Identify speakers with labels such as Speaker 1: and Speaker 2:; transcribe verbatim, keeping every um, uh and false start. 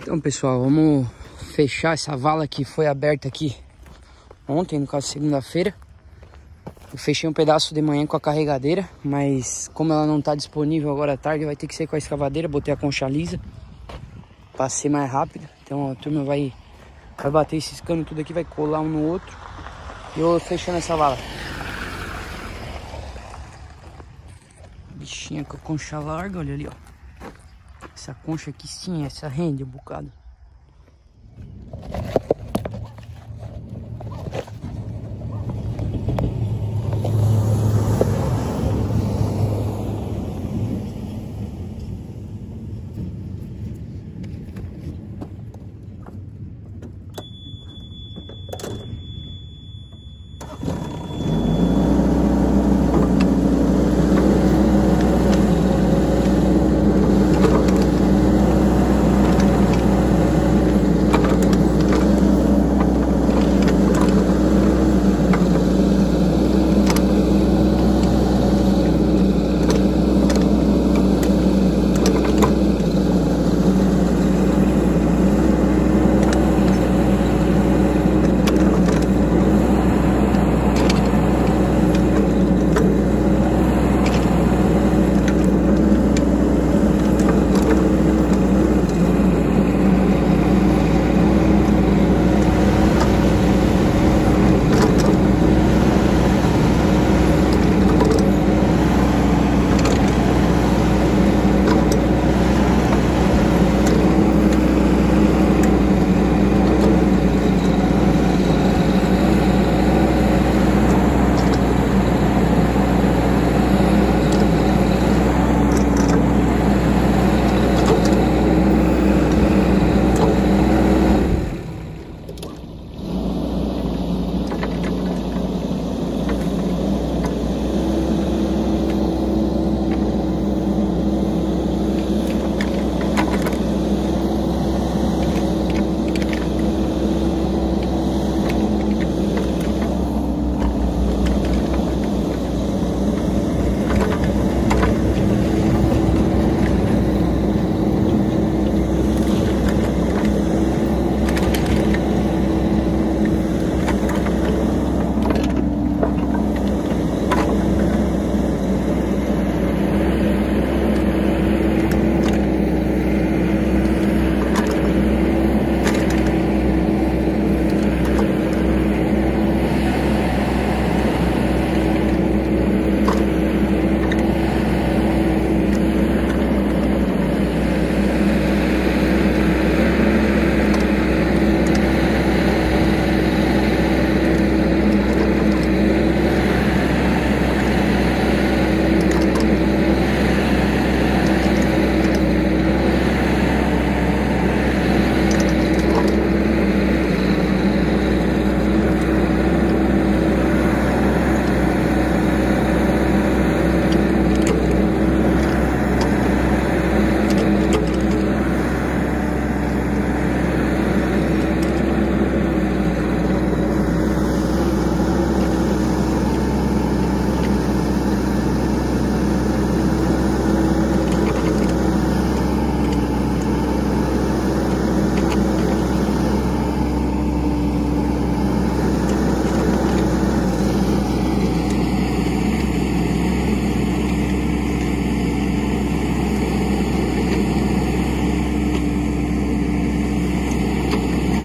Speaker 1: Então, pessoal, vamos fechar essa vala que foi aberta aqui ontem, no caso segunda-feira. Eu fechei um pedaço de manhã com a carregadeira, mas como ela não está disponível agora à tarde, vai ter que ser com a escavadeira. Botei a concha lisa para ser mais rápido. Então a turma vai, vai bater esses canos tudo aqui, vai colar um no outro. E eu fechando essa vala. Bichinha com a concha larga, olha ali, ó. Essa concha aqui sim, essa rende um bocado.